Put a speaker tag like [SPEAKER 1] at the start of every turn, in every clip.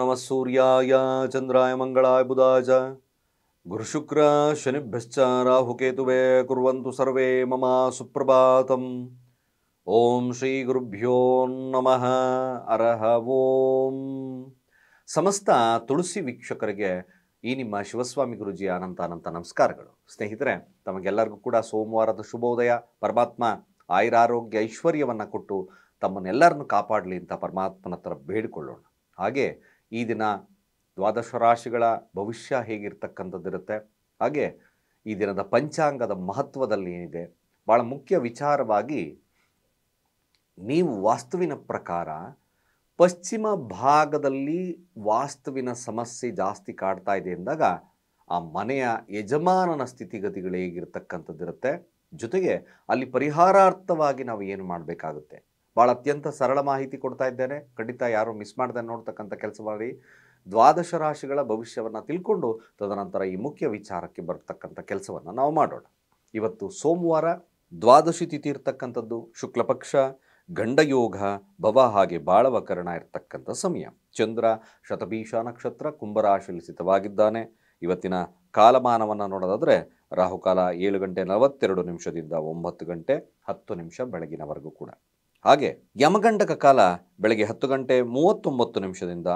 [SPEAKER 1] नमः सूर्याय चंद्राय मंगलाय बुधाय च गुरुशुक्र शनिभ्यश्च राहुकेतुवे कुर्वन्तु सर्वे मम सुप्रभातम्। ओम श्री गुरुभ्यो नमः ಅರಹ ಓಂ। ಸಮಸ್ತ ತುಳಸಿ ವೀಕ್ಷಕರಿಗೆ ಈ ನಿಮ್ಮ ಶಿವಸ್ವಾಮಿ ಗುರುಜಿಯ ಅನಂತ ನಮಸ್ಕಾರಗಳು. ಸ್ನೇಹಿತರೆ, ತಮಗೆಲ್ಲರಿಗೂ ಕೂಡ ಸೋಮವಾರದ ಶುಭೋದಯ. ಪರಮಾತ್ಮ ಆಯುರಾರೋಗ್ಯ ಐಶ್ವರ್ಯವನ್ನು ಕೊಟ್ಟು ತಮ್ಮನ್ನೆಲ್ಲರನ್ನು ಕಾಪಾಡಲಿ ಅಂತ ಪರಮಾತ್ಮನ ಹತ್ರ ಬೇಡಿಕೊಳ್ಳೋಣ. ಹಾಗೆ ಈ ದಿನ ದ್ವಾದಶ ರಾಶಿಗಳ ಭವಿಷ್ಯ ಹೇಗಿರ್ತಕ್ಕಂಥದ್ದಿರುತ್ತೆ, ಹಾಗೆ ಈ ದಿನದ ಪಂಚಾಂಗದ ಮಹತ್ವದಲ್ಲಿ ಏನಿದೆ, ಭಾಳ ಮುಖ್ಯ ವಿಚಾರವಾಗಿ ನೀವು ವಾಸ್ತುವಿನ ಪ್ರಕಾರ ಪಶ್ಚಿಮ ಭಾಗದಲ್ಲಿ ವಾಸ್ತುವಿನ ಸಮಸ್ಯೆ ಜಾಸ್ತಿ ಕಾಡ್ತಾ ಇದೆ ಎಂದಾಗ ಆ ಮನೆಯ ಯಜಮಾನನ ಸ್ಥಿತಿಗತಿಗಳು ಹೇಗಿರ್ತಕ್ಕಂಥದ್ದಿರುತ್ತೆ, ಜೊತೆಗೆ ಅಲ್ಲಿ ಪರಿಹಾರಾರ್ಥವಾಗಿ ನಾವು ಏನು ಮಾಡಬೇಕಾಗುತ್ತೆ, ಭಾಳ ಅತ್ಯಂತ ಸರಳ ಮಾಹಿತಿ ಕೊಡ್ತಾ ಇದ್ದೇನೆ. ಖಂಡಿತ ಯಾರು ಮಿಸ್ ಮಾಡದೆ ನೋಡ್ತಕ್ಕಂಥ ಕೆಲಸ ಮಾಡಿ ದ್ವಾದಶ ರಾಶಿಗಳ ಭವಿಷ್ಯವನ್ನು ತಿಳ್ಕೊಂಡು ತದನಂತರ ಈ ಮುಖ್ಯ ವಿಚಾರಕ್ಕೆ ಬರ್ತಕ್ಕಂಥ ಕೆಲಸವನ್ನು ನಾವು ಮಾಡೋಣ. ಇವತ್ತು ಸೋಮವಾರ, ದ್ವಾದಶಿ ತಿಥಿ ಇರ್ತಕ್ಕಂಥದ್ದು, ಶುಕ್ಲ ಪಕ್ಷ, ಗಂಡಯೋಗ, ಭವ ಹಾಗೆ ಬಾಳವಕರಣ ಇರ್ತಕ್ಕಂಥ ಸಮಯ. ಚಂದ್ರ ಶತಭೀಷ ನಕ್ಷತ್ರ ಕುಂಭರಾಶಿಯಲ್ಲಿ ಸ್ಥಿತವಾಗಿದ್ದಾನೆ. ಇವತ್ತಿನ ಕಾಲಮಾನವನ್ನು ನೋಡೋದಾದರೆ ರಾಹುಕಾಲ 7:42 9:10 ಬೆಳಗಿನವರೆಗೂ ಕೂಡ. ಹಾಗೆ ಯಮಗಂಡಕ ಕಾಲ ಬೆಳಗ್ಗೆ 10:39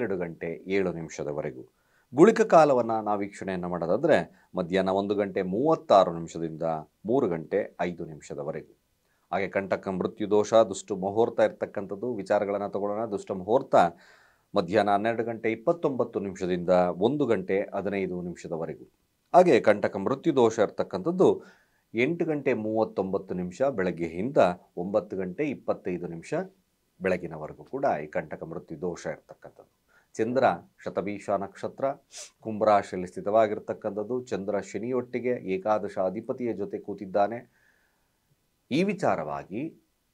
[SPEAKER 1] 12:07 ಗುಳಿಕ ಕಾಲವನ್ನು ನಾವು ವೀಕ್ಷಣೆಯನ್ನು ಮಾಡೋದಾದರೆ ಮಧ್ಯಾಹ್ನ 1:36 3:05 ಹಾಗೆ ಕಂಟಕ ಮೃತ್ಯು ದೋಷ, ದುಷ್ಟ ಮುಹೂರ್ತ ಇರ್ತಕ್ಕಂಥದ್ದು ವಿಚಾರಗಳನ್ನು ತಗೊಳ್ಳೋಣ. ದುಷ್ಟ ಮುಹೂರ್ತ ಮಧ್ಯಾಹ್ನ 12:29 1:15 ಹಾಗೆ ಕಂಟಕ ಮೃತ್ಯು ದೋಷ ಇರ್ತಕ್ಕಂಥದ್ದು 8:39 ಬೆಳಗ್ಗೆಯಿಂದ 9:25 ಬೆಳಗಿನವರೆಗೂ ಕೂಡ ಈ ಕಂಟಕ ಮೃತ್ಯು ದೋಷ ಇರ್ತಕ್ಕಂಥದ್ದು. ಚಂದ್ರ ಶತಭೀಷ ನಕ್ಷತ್ರ ಕುಂಭರಾಶಿಯಲ್ಲಿ ಸ್ಥಿತವಾಗಿರ್ತಕ್ಕಂಥದ್ದು. ಚಂದ್ರ ಶನಿಯೊಟ್ಟಿಗೆ ಏಕಾದಶ ಅಧಿಪತಿಯ ಜೊತೆ ಕೂತಿದ್ದಾನೆ. ಈ ವಿಚಾರವಾಗಿ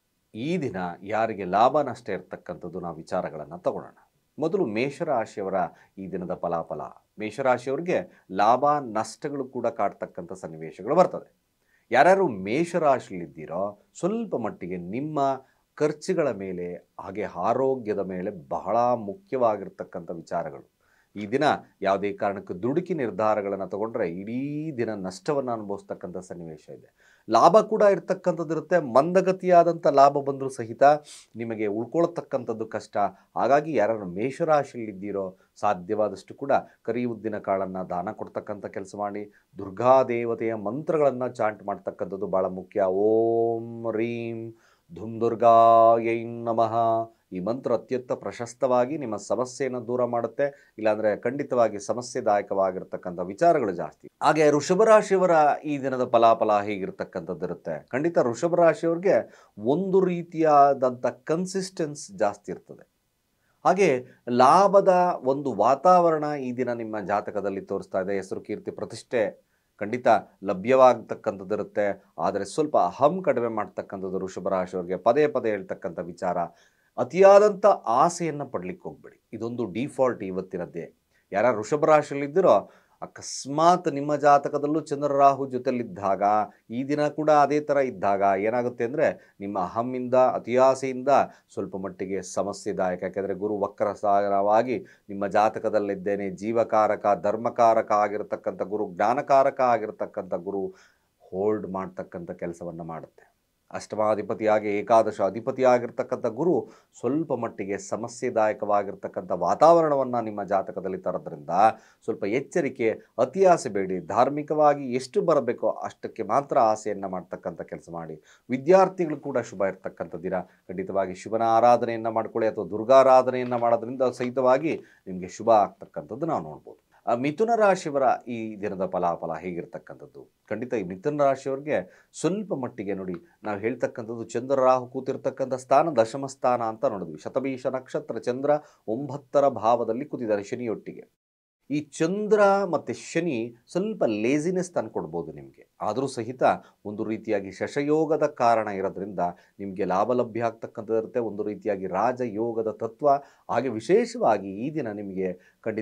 [SPEAKER 1] ಈ ದಿನ ಯಾರಿಗೆ ಲಾಭ ನಷ್ಟ ಇರ್ತಕ್ಕಂಥದ್ದು ನಾವು ವಿಚಾರಗಳನ್ನು ತಗೊಳ್ಳೋಣ. ಮೊದಲು ಮೇಷರಾಶಿಯವರ ಈ ದಿನದ ಫಲಾಫಲ. ಮೇಷರಾಶಿಯವರಿಗೆ ಲಾಭ ನಷ್ಟಗಳು ಕೂಡ ಕಾಡ್ತಕ್ಕಂಥ ಸನ್ನಿವೇಶಗಳು ಬರ್ತದೆ. ಯಾರ್ಯಾರು ಮೇಷರಾಶಿಯಲ್ಲಿದ್ದೀರೋ ಸ್ವಲ್ಪ ಮಟ್ಟಿಗೆ ನಿಮ್ಮ ಖರ್ಚುಗಳ ಮೇಲೆ ಹಾಗೆ ಆರೋಗ್ಯದ ಮೇಲೆ ಬಹಳ ಮುಖ್ಯವಾಗಿರ್ತಕ್ಕಂಥ ವಿಚಾರಗಳು. ಈ ದಿನ ಯಾವುದೇ ಕಾರಣಕ್ಕೂ ದುಡುಕಿ ನಿರ್ಧಾರಗಳನ್ನು ತಗೊಂಡ್ರೆ ಇಡೀ ದಿನ ನಷ್ಟವನ್ನು ಅನುಭವಿಸ್ತಕ್ಕಂಥ ಸನ್ನಿವೇಶ ಇದೆ. ಲಾಭ ಕೂಡ ಇರ್ತಕ್ಕಂಥದ್ದಿರುತ್ತೆ. ಮಂದಗತಿಯಾದಂಥ ಲಾಭ ಬಂದರೂ ಸಹಿತ ನಿಮಗೆ ಉಳ್ಕೊಳ್ತಕ್ಕಂಥದ್ದು ಕಷ್ಟ. ಹಾಗಾಗಿ ಯಾರು ಮೇಷರಾಶಿಯಲ್ಲಿದ್ದೀರೋ ಸಾಧ್ಯವಾದಷ್ಟು ಕೂಡ ಕರಿ ಉದ್ದಿನ ಕಾಳನ್ನು ದಾನ ಕೊಡ್ತಕ್ಕಂಥ ಕೆಲಸ ಮಾಡಿ. ದುರ್ಗಾದೇವತೆಯ ಮಂತ್ರಗಳನ್ನು ಚಾಂಟ್ ಮಾಡ್ತಕ್ಕಂಥದ್ದು ಭಾಳ ಮುಖ್ಯ. ಓಂ ರೀಂ ಧುಮ್ ದುರ್ಗಾಯೈ ನಮಃ. ಈ ಮಂತ್ರ ಅತ್ಯಂತ ಪ್ರಶಸ್ತವಾಗಿ ನಿಮ್ಮ ಸಮಸ್ಯೆಯನ್ನು ದೂರ ಮಾಡುತ್ತೆ. ಇಲ್ಲಾಂದರೆ ಖಂಡಿತವಾಗಿ ಸಮಸ್ಯೆದಾಯಕವಾಗಿರ್ತಕ್ಕಂಥ ವಿಚಾರಗಳು ಜಾಸ್ತಿ. ಹಾಗೆ ವೃಷಭ ರಾಶಿಯವರ ಈ ದಿನದ ಫಲಾಫಲ ಹೇಗಿರ್ತಕ್ಕಂಥದ್ದಿರುತ್ತೆ. ಖಂಡಿತ ವೃಷಭ ರಾಶಿಯವ್ರಿಗೆ ಒಂದು ರೀತಿಯಾದಂಥ ಕನ್ಸಿಸ್ಟೆನ್ಸ್ ಜಾಸ್ತಿ ಇರ್ತದೆ. ಹಾಗೆ ಲಾಭದ ಒಂದು ವಾತಾವರಣ ಈ ದಿನ ನಿಮ್ಮ ಜಾತಕದಲ್ಲಿ ತೋರಿಸ್ತಾ ಇದೆ. ಹೆಸರು ಕೀರ್ತಿ ಪ್ರತಿಷ್ಠೆ ಖಂಡಿತ ಲಭ್ಯವಾಗತಕ್ಕಂಥದ್ದಿರುತ್ತೆ. ಆದರೆ ಸ್ವಲ್ಪ ಅಹಂ ಕಡಿಮೆ ಮಾಡ್ತಕ್ಕಂಥದ್ದು ವೃಷಭ ರಾಶಿಯವರಿಗೆ. ಪದೇ ಪದೇ ಹೇಳ್ತಕ್ಕಂಥ ವಿಚಾರ, ಅತಿಯಾದಂಥ ಆಸೆಯನ್ನು ಪಡಲಿಕ್ಕೆ ಹೋಗ್ಬೇಡಿ. ಇದೊಂದು ಡಿಫಾಲ್ಟ್ ಇವತ್ತಿನದ್ದೇ. ಯಾರು ವೃಷಭ ರಾಶಿಯಲ್ಲಿದ್ದೀರೋ ಅಕಸ್ಮಾತ್ ನಿಮ್ಮ ಜಾತಕದಲ್ಲೂ ಚಂದ್ರ ರಾಹು ಜೊತೆಲಿದ್ದಾಗ, ಈ ದಿನ ಕೂಡ ಅದೇ ಥರ ಇದ್ದಾಗ ಏನಾಗುತ್ತೆ ಅಂದರೆ ನಿಮ್ಮ ಅಹಮ್ಮಿಂದ ಅತಿಯಾಸೆಯಿಂದ ಸ್ವಲ್ಪ ಮಟ್ಟಿಗೆ ಸಮಸ್ಯೆದಾಯಕ. ಯಾಕೆಂದರೆ ಗುರು ವಕ್ರಸಾರವಾಗಿ ನಿಮ್ಮ ಜಾತಕದಲ್ಲಿದ್ದೇನೆ. ಜೀವಕಾರಕ ಧರ್ಮಕಾರಕ ಆಗಿರ್ತಕ್ಕಂಥ ಗುರು, ಜ್ಞಾನಕಾರಕ ಆಗಿರ್ತಕ್ಕಂಥ ಗುರು ಹೋಲ್ಡ್ ಮಾಡ್ತಕ್ಕಂಥ ಕೆಲಸವನ್ನು ಮಾಡುತ್ತೆ. ಅಷ್ಟಮಾಧಿಪತಿಯಾಗಿ ಏಕಾದಶ ಅಧಿಪತಿಯಾಗಿರ್ತಕ್ಕಂಥ ಗುರು ಸ್ವಲ್ಪ ಮಟ್ಟಿಗೆ ಸಮಸ್ಯೆದಾಯಕವಾಗಿರ್ತಕ್ಕಂಥ ವಾತಾವರಣವನ್ನು ನಿಮ್ಮ ಜಾತಕದಲ್ಲಿ ತರೋದ್ರಿಂದ ಸ್ವಲ್ಪ ಎಚ್ಚರಿಕೆ, ಅತಿ ಆಸೆ ಬೇಡಿ. ಧಾರ್ಮಿಕವಾಗಿ ಎಷ್ಟು ಬರಬೇಕೋ ಅಷ್ಟಕ್ಕೆ ಮಾತ್ರ ಆಸೆಯನ್ನು ಮಾಡ್ತಕ್ಕಂಥ ಕೆಲಸ ಮಾಡಿ. ವಿದ್ಯಾರ್ಥಿಗಳು ಕೂಡ ಶುಭ ಇರ್ತಕ್ಕಂಥ ದಿನ. ಖಂಡಿತವಾಗಿ ಶಿವನ ಆರಾಧನೆಯನ್ನು ಮಾಡ್ಕೊಳ್ಳಿ ಅಥವಾ ದುರ್ಗಾರಾಧನೆಯನ್ನು ಮಾಡೋದ್ರಿಂದ ಸಹಿತವಾಗಿ ನಿಮಗೆ ಶುಭ ಆಗ್ತಕ್ಕಂಥದ್ದು ನಾವು ನೋಡ್ಬೋದು. ಮಿಥುನ ರಾಶಿಯವರ ಈ ದಿನದ ಫಲಾಫಲ ಹೇಗಿರ್ತಕ್ಕಂಥದ್ದು. ಖಂಡಿತ ಈ ಮಿಥುನ ರಾಶಿಯವರಿಗೆ ಸ್ವಲ್ಪ ಮಟ್ಟಿಗೆ ನೋಡಿ, ನಾವು ಹೇಳ್ತಕ್ಕಂಥದ್ದು ಚಂದ್ರ ರಾಹು ಕೂತಿರ್ತಕ್ಕಂಥ ಸ್ಥಾನ ದಶಮ ಸ್ಥಾನ ಅಂತ ನೋಡಿದ್ವಿ. ಶತಭೀಷ ನಕ್ಷತ್ರ, ಚಂದ್ರ 9ರ ಭಾವದಲ್ಲಿ ಕೂತಿದ್ದಾರೆ ಶನಿಯೊಟ್ಟಿಗೆ. ಈ ಚಂದ್ರ ಮತ್ತು ಶನಿ ಸ್ವಲ್ಪ ಲೇಜಿನೆಸ್ ತಂದುಕೊಡ್ಬೋದು ನಿಮಗೆ. ಆದರೂ ಸಹಿತ ಒಂದು ರೀತಿಯಾಗಿ ಶಶಯೋಗದ ಕಾರಣ ಇರೋದ್ರಿಂದ ನಿಮಗೆ ಲಾಭ ಲಭ್ಯ ಆಗ್ತಕ್ಕಂಥದ್ದಿರುತ್ತೆ. ಒಂದು ರೀತಿಯಾಗಿ ರಾಜಯೋಗದ ತತ್ವ. ಹಾಗೆ ವಿಶೇಷವಾಗಿ ಈ ದಿನ ನಿಮಗೆ ಖಂಡಿತ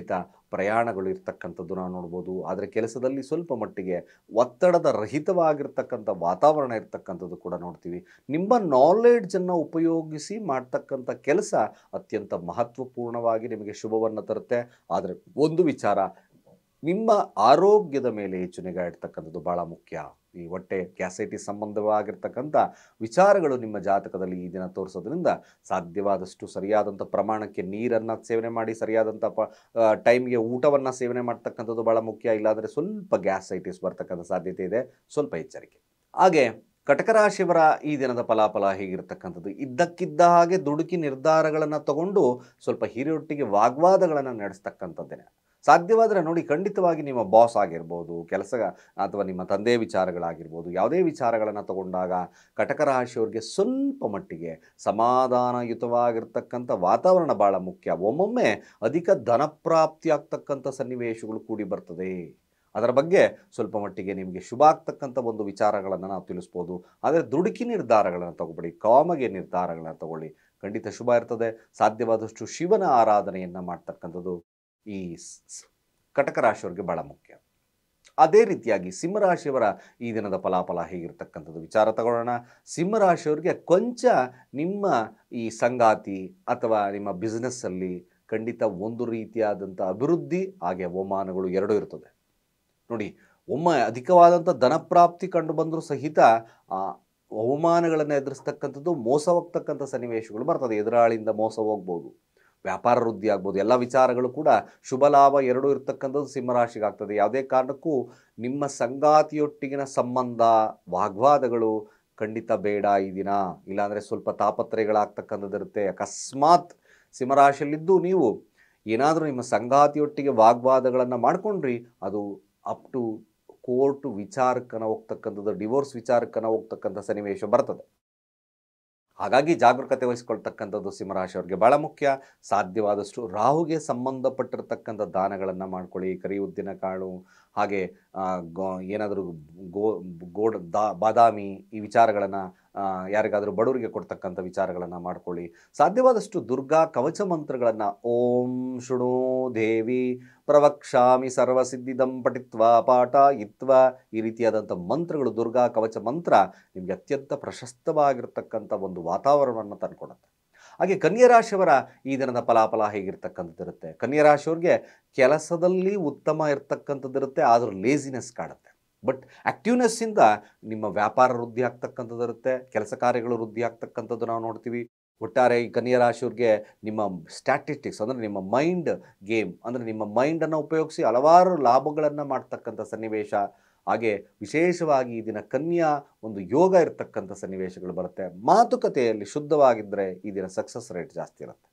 [SPEAKER 1] ಪ್ರಯಾಣಗಳು ಇರ್ತಕ್ಕಂಥದ್ದು ನಾವು ನೋಡ್ಬೋದು. ಆದರೆ ಕೆಲಸದಲ್ಲಿ ಸ್ವಲ್ಪ ಮಟ್ಟಿಗೆ ಒತ್ತಡದ ರಹಿತವಾಗಿರ್ತಕ್ಕಂಥ ವಾತಾವರಣ ಇರ್ತಕ್ಕಂಥದ್ದು ಕೂಡ ನೋಡ್ತೀವಿ. ನಿಮ್ಮ ನಾಲೆಡ್ಜನ್ನು ಉಪಯೋಗಿಸಿ ಮಾಡ್ತಕ್ಕಂಥ ಕೆಲಸ ಅತ್ಯಂತ ಮಹತ್ವಪೂರ್ಣವಾಗಿ ನಿಮಗೆ ಶುಭವನ್ನು ತರುತ್ತೆ. ಆದರೆ ಒಂದು ವಿಚಾರ, ನಿಮ್ಮ ಆರೋಗ್ಯದ ಮೇಲೆ ಹೆಚ್ಚು ನಿಗಾ ಇಡ್ತಕ್ಕಂಥದ್ದು ಭಾಳ ಮುಖ್ಯ. ಈ ಹೊಟ್ಟೆ ಗ್ಯಾಸೈಟಿಸ್ ಸಂಬಂಧವಾಗಿರ್ತಕ್ಕಂಥ ವಿಚಾರಗಳು ನಿಮ್ಮ ಜಾತಕದಲ್ಲಿ ಈ ದಿನ ತೋರಿಸೋದ್ರಿಂದ ಸಾಧ್ಯವಾದಷ್ಟು ಸರಿಯಾದಂಥ ಪ್ರಮಾಣಕ್ಕೆ ನೀರನ್ನು ಸೇವನೆ ಮಾಡಿ, ಸರಿಯಾದಂಥ ಟೈಮ್ಗೆ ಊಟವನ್ನು ಸೇವನೆ ಮಾಡ್ತಕ್ಕಂಥದ್ದು ಭಾಳ ಮುಖ್ಯ. ಇಲ್ಲಾಂದರೆ ಸ್ವಲ್ಪ ಗ್ಯಾಸೈಟಿಸ್ ಬರ್ತಕ್ಕಂಥ ಸಾಧ್ಯತೆ ಇದೆ, ಸ್ವಲ್ಪ ಎಚ್ಚರಿಕೆ. ಹಾಗೆ ಕಟಕ ರಾಶಿಯವರ ಈ ದಿನದ ಫಲಾಫಲ ಹೇಗಿರ್ತಕ್ಕಂಥದ್ದು, ಇದ್ದಕ್ಕಿದ್ದ ಹಾಗೆ ದುಡುಕಿ ನಿರ್ಧಾರಗಳನ್ನು ತಗೊಂಡು ಸ್ವಲ್ಪ ಹಿರಿಯೊಟ್ಟಿಗೆ ವಾಗ್ವಾದಗಳನ್ನು ನಡೆಸ್ತಕ್ಕಂಥದ್ದೇನೆ. ಸಾಧ್ಯವಾದರೆ ನೋಡಿ, ಖಂಡಿತವಾಗಿ ನಿಮ್ಮ ಬಾಸ್ ಆಗಿರ್ಬೋದು, ಕೆಲಸ ಅಥವಾ ನಿಮ್ಮ ತಂದೆಯ ವಿಚಾರಗಳಾಗಿರ್ಬೋದು, ಯಾವುದೇ ವಿಚಾರಗಳನ್ನು ತಗೊಂಡಾಗ ಕಟಕ ರಾಶಿಯವರಿಗೆ ಸ್ವಲ್ಪ ಮಟ್ಟಿಗೆ ಸಮಾಧಾನಯುತವಾಗಿರ್ತಕ್ಕಂಥ ವಾತಾವರಣ ಭಾಳ ಮುಖ್ಯ. ಒಮ್ಮೊಮ್ಮೆ ಅಧಿಕ ಧನಪ್ರಾಪ್ತಿ ಆಗ್ತಕ್ಕಂಥ ಸನ್ನಿವೇಶಗಳು ಕೂಡಿ ಬರ್ತದೆ. ಅದರ ಬಗ್ಗೆ ಸ್ವಲ್ಪ ಮಟ್ಟಿಗೆ ನಿಮಗೆ ಶುಭ ಆಗ್ತಕ್ಕಂಥ ಒಂದು ವಿಚಾರಗಳನ್ನು ನಾವು ತಿಳಿಸ್ಬೋದು. ಆದರೆ ದುಡುಕಿ ನಿರ್ಧಾರಗಳನ್ನು ತಗೋಬೇಡಿ, ಕಾಮಗೆ ನಿರ್ಧಾರಗಳನ್ನು ತಗೊಳ್ಳಿ, ಖಂಡಿತ ಶುಭ ಇರ್ತದೆ. ಸಾಧ್ಯವಾದಷ್ಟು ಶಿವನ ಆರಾಧನೆಯನ್ನು ಮಾಡ್ತಕ್ಕಂಥದ್ದು ಈ ಕಟಕ ರಾಶಿಯವರಿಗೆ ಭಾಳ ಮುಖ್ಯ. ಅದೇ ರೀತಿಯಾಗಿ ಸಿಂಹರಾಶಿಯವರ ಈ ದಿನದ ಫಲಾಫಲ ಹೇಗಿರ್ತಕ್ಕಂಥದ್ದು ವಿಚಾರ ತಗೊಳ್ಳೋಣ. ಸಿಂಹರಾಶಿಯವರಿಗೆ ಕೊಂಚ ನಿಮ್ಮ ಈ ಸಂಗಾತಿ ಅಥವಾ ನಿಮ್ಮ ಬಿಸ್ನೆಸ್ಸಲ್ಲಿ ಖಂಡಿತ ಒಂದು ರೀತಿಯಾದಂಥ ಅಭಿವೃದ್ಧಿ ಹಾಗೆ ಅವಮಾನಗಳು ಎರಡೂ ಇರ್ತದೆ. ನೋಡಿ, ಒಮ್ಮೆ ಅಧಿಕವಾದಂಥ ಧನಪ್ರಾಪ್ತಿ ಕಂಡು ಬಂದರೂ ಸಹಿತ ಅವಮಾನಗಳನ್ನು ಎದುರಿಸ್ತಕ್ಕಂಥದ್ದು, ಮೋಸ ಹೋಗ್ತಕ್ಕಂಥ ಸನ್ನಿವೇಶಗಳು ಬರ್ತದೆ. ಎದುರಾಳಿಯಿಂದ ಮೋಸ ಹೋಗ್ಬೋದು, ವ್ಯಾಪಾರ ವೃದ್ಧಿ ಆಗ್ಬೋದು, ಎಲ್ಲ ವಿಚಾರಗಳು ಕೂಡ ಶುಭ ಲಾಭ ಎರಡೂ ಇರ್ತಕ್ಕಂಥದ್ದು ಸಿಂಹರಾಶಿಗಾಗ್ತದೆ. ಯಾವುದೇ ಕಾರಣಕ್ಕೂ ನಿಮ್ಮ ಸಂಗಾತಿಯೊಟ್ಟಿಗಿನ ಸಂಬಂಧ, ವಾಗ್ವಾದಗಳು ಖಂಡಿತ ಬೇಡ ಈ ದಿನ. ಇಲ್ಲಾಂದರೆ ಸ್ವಲ್ಪ ತಾಪತ್ರಯಗಳಾಗ್ತಕ್ಕಂಥದ್ದು ಇರುತ್ತೆ. ಅಕಸ್ಮಾತ್ ಸಿಂಹರಾಶಿಯಲ್ಲಿದ್ದು ನೀವು ಏನಾದರೂ ನಿಮ್ಮ ಸಂಗಾತಿಯೊಟ್ಟಿಗೆ ವಾಗ್ವಾದಗಳನ್ನು ಮಾಡ್ಕೊಂಡ್ರಿ, ಅದು ಅಪ್ ಟು ಕೋರ್ಟ್ ವಿಚಾರಕ್ಕನ ಹೋಗ್ತಕ್ಕಂಥದ್ದು, ಡಿವೋರ್ಸ್ ವಿಚಾರಕ್ಕನ ಹೋಗ್ತಕ್ಕಂಥ ಸನ್ನಿವೇಶ ಬರ್ತದೆ. ಹಾಗಾಗಿ ಜಾಗರೂಕತೆ ವಹಿಸ್ಕೊಳ್ತಕ್ಕಂಥದ್ದು ಸಿಂಹರಾಶಿಯವರಿಗೆ ಭಾಳ ಮುಖ್ಯ. ಸಾಧ್ಯವಾದಷ್ಟು ರಾಹುಗೆ ಸಂಬಂಧಪಟ್ಟಿರ್ತಕ್ಕಂಥ ದಾನಗಳನ್ನು ಮಾಡ್ಕೊಳ್ಳಿ. ಕರಿ ಉದ್ದಿನ ಕಾಳು ಹಾಗೆ ಏನಾದರೂ ಬಾದಾಮಿ ಈ ವಿಚಾರಗಳನ್ನು ಯಾರಿಗಾದರೂ ಬಡವರಿಗೆ ಕೊಡ್ತಕ್ಕಂಥ ವಿಚಾರಗಳನ್ನು ಮಾಡ್ಕೊಳ್ಳಿ. ಸಾಧ್ಯವಾದಷ್ಟು ದುರ್ಗಾ ಕವಚ ಮಂತ್ರಗಳನ್ನು ಓಂ ಶೃಣು ದೇವಿ ಪ್ರವಕ್ಷಾಮಿ ಸರ್ವಸಿದ್ಧಿದಂ ಪಠಿತ್ವ ಪಾಠ ಇತ್ವ ಈ ರೀತಿಯಾದಂಥ ಮಂತ್ರಗಳು, ದುರ್ಗಾ ಕವಚ ಮಂತ್ರ ನಿಮಗೆ ಅತ್ಯಂತ ಪ್ರಶಸ್ತವಾಗಿರ್ತಕ್ಕಂಥ ಒಂದು ವಾತಾವರಣವನ್ನು ತಂದುಕೊಡುತ್ತೆ. ಹಾಗೆ ಕನ್ಯಾ ರಾಶಿಯವರ ಈ ದಿನದ ಫಲಾಫಲ ಹೇಗಿರ್ತಕ್ಕಂಥದ್ದು ಇರುತ್ತೆ. ಕನ್ಯಾ ರಾಶಿಯವ್ರಿಗೆ ಕೆಲಸದಲ್ಲಿ ಉತ್ತಮ ಇರ್ತಕ್ಕಂಥದ್ದಿರುತ್ತೆ, ಆದರೂ ಲೇಸಿನೆಸ್ ಕಾಡುತ್ತೆ. ಬಟ್ ಆ್ಯಕ್ಟಿವ್ನೆಸ್ಸಿಂದ ನಿಮ್ಮ ವ್ಯಾಪಾರ ವೃದ್ಧಿ ಆಗ್ತಕ್ಕಂಥದ್ದು ಇರುತ್ತೆ, ಕೆಲಸ ಕಾರ್ಯಗಳು ವೃದ್ಧಿ ಆಗ್ತಕ್ಕಂಥದ್ದು ನಾವು ನೋಡ್ತೀವಿ. ಒಟ್ಟಾರೆ ಈ ಕನ್ಯಾ ರಾಶಿಯವ್ರಿಗೆ ನಿಮ್ಮ ಸ್ಟ್ಯಾಟಿಸ್ಟಿಕ್ಸ್ ಅಂದರೆ ನಿಮ್ಮ ಮೈಂಡ್ ಗೇಮ್ ಅಂದರೆ ನಿಮ್ಮ ಮೈಂಡನ್ನು ಉಪಯೋಗಿಸಿ ಹಲವಾರು ಲಾಭಗಳನ್ನು ಮಾಡ್ತಕ್ಕಂಥ ಸನ್ನಿವೇಶ. ಹಾಗೆ ವಿಶೇಷವಾಗಿ ಈ ದಿನ ಕನ್ಯಾ ಒಂದು ಯೋಗ ಇರತಕ್ಕಂಥ ಸನ್ನಿವೇಶಗಳು ಬರುತ್ತೆ. ಮಾತುಕತೆಯಲ್ಲಿ ಶುದ್ಧವಾಗಿದ್ದರೆ ಈ ದಿನ ಸಕ್ಸಸ್ ರೇಟ್ ಜಾಸ್ತಿ ಇರುತ್ತೆ.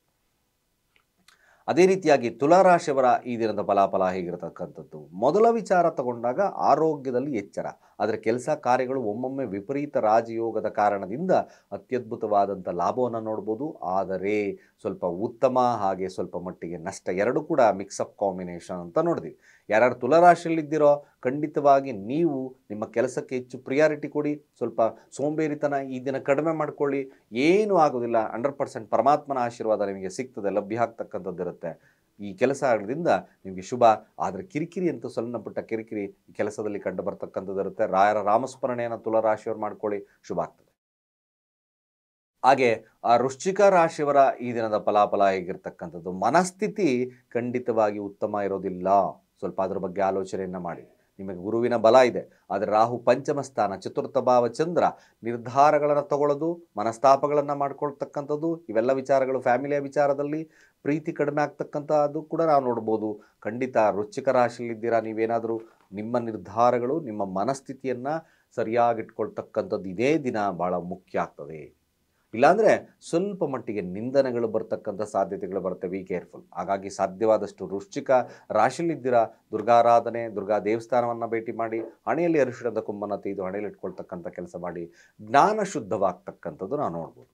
[SPEAKER 1] ಅದೇ ರೀತಿಯಾಗಿ ತುಲಾರಾಶಿಯವರ ಈ ದಿನದ ಫಲಾಫಲ ಹೇಗಿರತಕ್ಕಂಥದ್ದು. ಮೊದಲ ವಿಚಾರ ತಗೊಂಡಾಗ ಆರೋಗ್ಯದಲ್ಲಿ ಎಚ್ಚರ, ಆದರೆ ಕೆಲಸ ಕಾರ್ಯಗಳು ಒಮ್ಮೊಮ್ಮೆ ವಿಪರೀತ ರಾಜಯೋಗದ ಕಾರಣದಿಂದ ಅತ್ಯದ್ಭುತವಾದಂಥ ಲಾಭವನ್ನು ನೋಡ್ಬೋದು. ಆದರೆ ಸ್ವಲ್ಪ ಉತ್ತಮ ಹಾಗೆ ಸ್ವಲ್ಪ ಮಟ್ಟಿಗೆ ನಷ್ಟ ಎರಡೂ ಕೂಡ ಮಿಕ್ಸಪ್ ಕಾಂಬಿನೇಷನ್ ಅಂತ ನೋಡಿದ್ವಿ. ಯಾರ್ಯಾರು ತುಲಾರಾಶಿಯಲ್ಲಿದ್ದೀರೋ ಖಂಡಿತವಾಗಿ ನೀವು ನಿಮ್ಮ ಕೆಲಸಕ್ಕೆ ಹೆಚ್ಚು ಪ್ರಿಯಾರಿಟಿ ಕೊಡಿ. ಸ್ವಲ್ಪ ಸೋಂಬೇರಿತನ ಈ ದಿನ ಕಡಿಮೆ ಮಾಡ್ಕೊಳ್ಳಿ. ಏನೂ ಆಗೋದಿಲ್ಲ, 100% ಪರಮಾತ್ಮನ ಆಶೀರ್ವಾದ ನಿಮಗೆ ಸಿಗ್ತದೆ, ಲಭ್ಯ ಆಗ್ತಕ್ಕಂಥದ್ದು ಇರುತ್ತೆ. ಈ ಕೆಲಸ ಆಗೋದ್ರಿಂದ ನಿಮಗೆ ಶುಭ. ಆದರೆ ಕಿರಿಕಿರಿ ಅಂತೂ ಸಣ್ಣ ಪುಟ್ಟ ಕಿರಿಕಿರಿ ಕೆಲಸದಲ್ಲಿ ಕಂಡು ಬರ್ತಕ್ಕಂಥದ್ದು ಇರುತ್ತೆ. ರಾಯರ ರಾಮಸ್ಮರಣೆಯನ್ನು ತುಲಾರಾಶಿಯವರು ಮಾಡ್ಕೊಳ್ಳಿ, ಶುಭ ಆಗ್ತದೆ. ಹಾಗೆ ವೃಶ್ಚಿಕ ರಾಶಿಯವರ ಈ ದಿನದ ಫಲಾಫಲ ಹೇಗಿರ್ತಕ್ಕಂಥದ್ದು. ಮನಸ್ಥಿತಿ ಖಂಡಿತವಾಗಿ ಉತ್ತಮ ಇರೋದಿಲ್ಲ. ಸ್ವಲ್ಪ ಅದ್ರ ಬಗ್ಗೆ ಆಲೋಚನೆಯನ್ನು ಮಾಡಿ. ನಿಮಗೆ ಗುರುವಿನ ಬಲ ಇದೆ, ಆದರೆ ರಾಹು ಪಂಚಮ ಸ್ಥಾನ, ಚತುರ್ಥ ಭಾವ ಚಂದ್ರ, ನಿರ್ಧಾರಗಳನ್ನು ತಗೊಳ್ಳೋದು, ಮನಸ್ತಾಪಗಳನ್ನು ಮಾಡ್ಕೊಳ್ತಕ್ಕಂಥದ್ದು, ಇವೆಲ್ಲ ವಿಚಾರಗಳು ಫ್ಯಾಮಿಲಿಯ ವಿಚಾರದಲ್ಲಿ ಪ್ರೀತಿ ಕಡಿಮೆ ಆಗ್ತಕ್ಕಂಥದ್ದು ಕೂಡ ನಾವು ನೋಡ್ಬೋದು. ಖಂಡಿತ ವೃಶ್ಚಿಕ ರಾಶಿಯಲ್ಲಿದ್ದೀರಾ, ನೀವೇನಾದರೂ ನಿಮ್ಮ ನಿರ್ಧಾರಗಳು ನಿಮ್ಮ ಮನಸ್ಥಿತಿಯನ್ನು ಸರಿಯಾಗಿಟ್ಕೊಳ್ತಕ್ಕಂಥದ್ದು ಇದೇ ದಿನ ಭಾಳ ಮುಖ್ಯ ಆಗ್ತದೆ. ಇಲ್ಲಾಂದರೆ ಸ್ವಲ್ಪ ಮಟ್ಟಿಗೆ ನಿಂದನೆಗಳು ಬರ್ತಕ್ಕಂಥ ಸಾಧ್ಯತೆಗಳು ಬರುತ್ತೆ. Be careful. ಹಾಗಾಗಿ ಸಾಧ್ಯವಾದಷ್ಟು ವೃಶ್ಚಿಕ ರಾಶಿಯಲ್ಲಿದ್ದೀರಾ, ದುರ್ಗಾರಾಧನೆ, ದುರ್ಗಾ ದೇವಸ್ಥಾನವನ್ನು ಭೇಟಿ ಮಾಡಿ, ಹಣೆಯಲ್ಲಿ ಅರಿಶಿಣದ ಕೊಂಬನ್ನು ತೆಗೆದು ಹಣೆಯಲ್ಲಿ ಇಟ್ಕೊಳ್ತಕ್ಕಂಥ ಕೆಲಸ ಮಾಡಿ, ಜ್ಞಾನ ಶುದ್ಧವಾಗ್ತಕ್ಕಂಥದ್ದು ನಾವು ನೋಡ್ಬೋದು.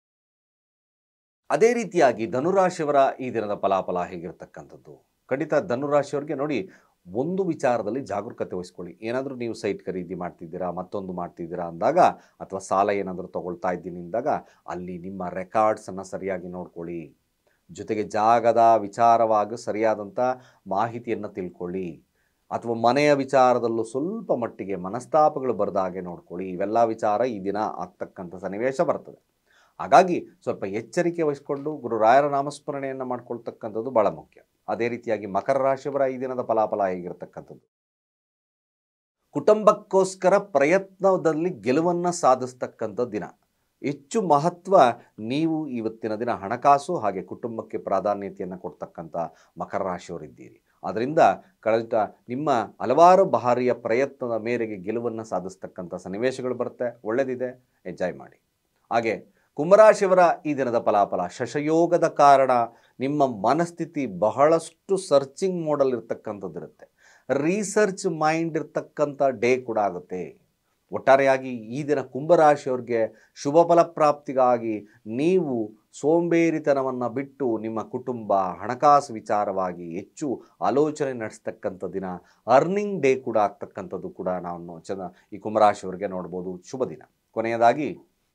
[SPEAKER 1] ಅದೇ ರೀತಿಯಾಗಿ ಧನುರಾಶಿಯವರ ಈ ದಿನದ ಫಲಾಫಲ ಹೇಗಿರ್ತಕ್ಕಂಥದ್ದು. ಖಂಡಿತ ಧನುರಾಶಿಯವರಿಗೆ ನೋಡಿ, ಒಂದು ವಿಚಾರದಲ್ಲಿ ಜಾಗರೂಕತೆ ವಹಿಸ್ಕೊಳ್ಳಿ. ಏನಾದರೂ ನೀವು ಸೈಟ್ ಖರೀದಿ ಮಾಡ್ತಿದ್ದೀರಾ, ಮತ್ತೊಂದು ಮಾಡ್ತಿದ್ದೀರಾ ಅಂದಾಗ, ಅಥವಾ ಸಾಲ ಏನಾದರೂ ತೊಗೊಳ್ತಾ ಇದ್ದೀನಿ ಅಂದಾಗ ಅಲ್ಲಿ ನಿಮ್ಮ ರೆಕಾರ್ಡ್ಸನ್ನು ಸರಿಯಾಗಿ ನೋಡ್ಕೊಳ್ಳಿ. ಜೊತೆಗೆ ಜಾಗದ ವಿಚಾರವಾಗಿ ಸರಿಯಾದಂಥ ಮಾಹಿತಿಯನ್ನು ತಿಳ್ಕೊಳ್ಳಿ. ಅಥವಾ ಮನೆಯ ವಿಚಾರದಲ್ಲೂ ಸ್ವಲ್ಪ ಮಟ್ಟಿಗೆ ಮನಸ್ತಾಪಗಳು ಬರದ ಹಾಗೆ ನೋಡ್ಕೊಳ್ಳಿ. ಇವೆಲ್ಲ ವಿಚಾರ ಈ ದಿನ ಆಗ್ತಕ್ಕಂಥ ಸನ್ನಿವೇಶ ಬರ್ತದೆ. ಹಾಗಾಗಿ ಸ್ವಲ್ಪ ಎಚ್ಚರಿಕೆ ವಹಿಸಿಕೊಂಡು ಗುರುರಾಯರ ನಾಮಸ್ಮರಣೆಯನ್ನು ಮಾಡ್ಕೊಳ್ತಕ್ಕಂಥದ್ದು ಭಾಳ ಮುಖ್ಯ. ಅದೇ ರೀತಿಯಾಗಿ ಮಕರ ರಾಶಿಯವರ ಈ ದಿನದ ಫಲಾಫಲ ಹೇಗಿರತಕ್ಕಂಥದ್ದು? ಕುಟುಂಬಕ್ಕೋಸ್ಕರ ಪ್ರಯತ್ನದಲ್ಲಿ ಗೆಲುವನ್ನು ಸಾಧಿಸ್ತಕ್ಕಂಥ ದಿನ. ಹೆಚ್ಚು ಮಹತ್ವ ನೀವು ಇವತ್ತಿನ ದಿನ ಹಣಕಾಸು ಹಾಗೆ ಕುಟುಂಬಕ್ಕೆ ಪ್ರಾಧಾನ್ಯತೆಯನ್ನು ಕೊಡ್ತಕ್ಕಂಥ ಮಕರ ರಾಶಿಯವರಿದ್ದೀರಿ. ಆದ್ದರಿಂದ ಕಳೆದ ನಿಮ್ಮ ಹಲವಾರು ಬಾರಿಯ ಪ್ರಯತ್ನದ ಮೇರೆಗೆ ಗೆಲುವನ್ನು ಸಾಧಿಸ್ತಕ್ಕಂಥ ಸನ್ನಿವೇಶಗಳು ಬರುತ್ತೆ. ಒಳ್ಳೆಯದಿದೆ, ಎಂಜಾಯ್ ಮಾಡಿ. ಹಾಗೆ ಕುಂಭರಾಶಿಯವರ ಈ ದಿನದ ಫಲಾಫಲ. ಶಶಯೋಗದ ಕಾರಣ ನಿಮ್ಮ ಮನಸ್ಥಿತಿ ಬಹಳಷ್ಟು ಸರ್ಚಿಂಗ್ ಮೋಡಲ್ ಇರ್ತಕ್ಕಂಥದ್ದಿರುತ್ತೆ. ರಿಸರ್ಚ್ ಮೈಂಡ್ ಇರ್ತಕ್ಕಂಥ ಡೇ ಕೂಡ ಆಗುತ್ತೆ. ಒಟ್ಟಾರೆಯಾಗಿ ಈ ದಿನ ಕುಂಭರಾಶಿಯವ್ರಿಗೆ ಶುಭ ಫಲಪ್ರಾಪ್ತಿಗಾಗಿ ನೀವು ಸೋಂಬೇರಿತನವನ್ನು ಬಿಟ್ಟು ನಿಮ್ಮ ಕುಟುಂಬ ಹಣಕಾಸು ವಿಚಾರವಾಗಿ ಹೆಚ್ಚು ಆಲೋಚನೆ ನಡೆಸ್ತಕ್ಕಂಥ ದಿನ. ಅರ್ನಿಂಗ್ ಡೇ ಕೂಡ ಆಗ್ತಕ್ಕಂಥದ್ದು ಕೂಡ ನಾವು ಈ ಕುಂಭರಾಶಿಯವರಿಗೆ ನೋಡ್ಬೋದು. ಶುಭ ದಿನ. ಕೊನೆಯದಾಗಿ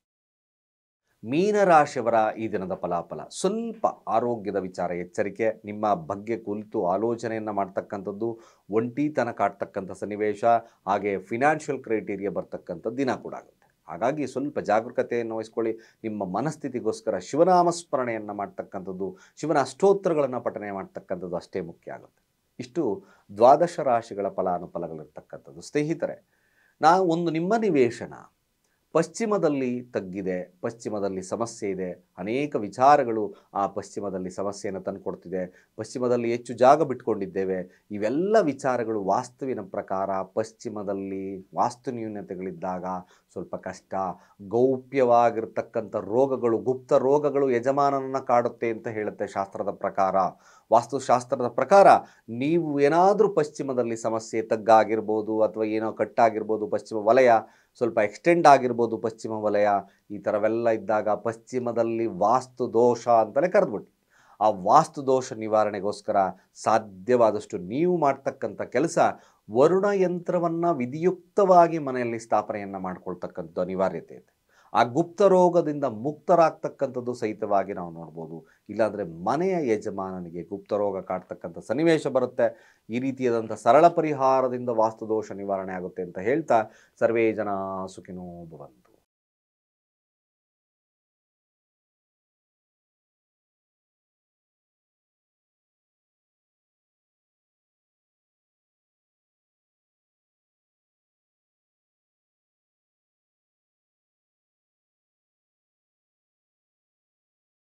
[SPEAKER 1] ಮೀನರಾಶಿಯವರ ಈ ದಿನದ ಫಲಾಫಲ. ಸ್ವಲ್ಪ ಆರೋಗ್ಯದ ವಿಚಾರ ಎಚ್ಚರಿಕೆ. ನಿಮ್ಮ ಬಗ್ಗೆ ಕುರಿತು ಆಲೋಚನೆಯನ್ನು ಮಾಡ್ತಕ್ಕಂಥದ್ದು, ಒಂಟಿತನ ಕಾಡ್ತಕ್ಕಂಥ ಸನ್ನಿವೇಶ, ಹಾಗೆ ಫಿನಾನ್ಷಿಯಲ್ ಕ್ರೈಟೀರಿಯಾ ಬರ್ತಕ್ಕಂಥ ದಿನ ಕೂಡ ಆಗುತ್ತೆ. ಹಾಗಾಗಿ ಸ್ವಲ್ಪ ಜಾಗರೂಕತೆಯನ್ನು ವಹಿಸ್ಕೊಳ್ಳಿ. ನಿಮ್ಮ ಮನಸ್ಥಿತಿಗೋಸ್ಕರ ಶಿವನಾಮ ಸ್ಮರಣೆಯನ್ನು ಮಾಡ್ತಕ್ಕಂಥದ್ದು, ಶಿವನ ಅಷ್ಟೋತ್ತರಗಳನ್ನು ಪಠನೆ ಮಾಡ್ತಕ್ಕಂಥದ್ದು ಅಷ್ಟೇ ಮುಖ್ಯ ಆಗುತ್ತೆ. ಇಷ್ಟು ದ್ವಾದಶ ರಾಶಿಗಳ ಫಲಾನುಫಲಗಳಿರ್ತಕ್ಕಂಥದ್ದು. ಸ್ನೇಹಿತರೆ, ಒಂದು ನಿಮ್ಮ ನಿವೇಶನ ಪಶ್ಚಿಮದಲ್ಲಿ ತಗ್ಗಿದೆ, ಪಶ್ಚಿಮದಲ್ಲಿ ಸಮಸ್ಯೆ ಇದೆ, ಅನೇಕ ವಿಚಾರಗಳು ಆ ಪಶ್ಚಿಮದಲ್ಲಿ ಸಮಸ್ಯೆಯನ್ನು ತಂದುಕೊಡ್ತಿದೆ, ಪಶ್ಚಿಮದಲ್ಲಿ ಹೆಚ್ಚು ಜಾಗ ಬಿಟ್ಕೊಂಡಿದ್ದೇವೆ. ಇವೆಲ್ಲ ವಿಚಾರಗಳು ವಾಸ್ತುವಿನ ಪ್ರಕಾರ ಪಶ್ಚಿಮದಲ್ಲಿ ವಾಸ್ತು ನ್ಯೂನತೆಗಳಿದ್ದಾಗ ಸ್ವಲ್ಪ ಕಷ್ಟ. ಗೌಪ್ಯವಾಗಿರ್ತಕ್ಕಂಥ ರೋಗಗಳು, ಗುಪ್ತ ರೋಗಗಳು ಯಜಮಾನನನ್ನು ಕಾಡುತ್ತೆ ಅಂತ ಹೇಳುತ್ತೆ ಶಾಸ್ತ್ರದ ಪ್ರಕಾರ. ವಾಸ್ತುಶಾಸ್ತ್ರದ ಪ್ರಕಾರ ನೀವು ಏನಾದರೂ ಪಶ್ಚಿಮದಲ್ಲಿ ಸಮಸ್ಯೆ, ತಗ್ಗಾಗಿರ್ಬೋದು ಅಥವಾ ಏನೋ ಕಟ್ಟಾಗಿರ್ಬೋದು, ಪಶ್ಚಿಮ ವಲಯ ಸ್ವಲ್ಪ ಎಕ್ಸ್ಟೆಂಡ್ ಆಗಿರ್ಬೋದು, ಪಶ್ಚಿಮ ವಲಯ, ಈ ಥರವೆಲ್ಲ ಇದ್ದಾಗ ಪಶ್ಚಿಮದಲ್ಲಿ ವಾಸ್ತು ದೋಷ ಅಂತಲೇ ಕರೆದ್ಬಿಟ್ಟು ಆ ವಾಸ್ತು ದೋಷ ನಿವಾರಣೆಗೋಸ್ಕರ ಸಾಧ್ಯವಾದಷ್ಟು ನೀವು ಮಾಡ್ತಕ್ಕಂಥ ಕೆಲಸ ವರುಣ ಯಂತ್ರವನ್ನು ವಿಧಿಯುಕ್ತವಾಗಿ ಮನೆಯಲ್ಲಿ ಸ್ಥಾಪನೆಯನ್ನು ಮಾಡ್ಕೊಳ್ತಕ್ಕಂಥ ಅನಿವಾರ್ಯತೆ ಇದೆ. ಆ ಗುಪ್ತ ರೋಗದಿಂದ ಮುಕ್ತರಾಗ್ತಕ್ಕಂಥದ್ದು ಸಹಿತವಾಗಿ ನಾವು ನೋಡ್ಬೋದು. ಇಲ್ಲಾಂದರೆ ಮನೆಯ ಯಜಮಾನನಿಗೆ ಗುಪ್ತರೋಗ ಕಾಡ್ತಕ್ಕಂಥ ಸನ್ನಿವೇಶ ಬರುತ್ತೆ. ಈ ರೀತಿಯಾದಂಥ ಸರಳ ಪರಿಹಾರದಿಂದ ವಾಸ್ತುದೋಷ ನಿವಾರಣೆ ಆಗುತ್ತೆ ಅಂತ ಹೇಳ್ತಾ ಸರ್ವೇ ಜನ ಸುಖಿನೋ ಭವಂತು.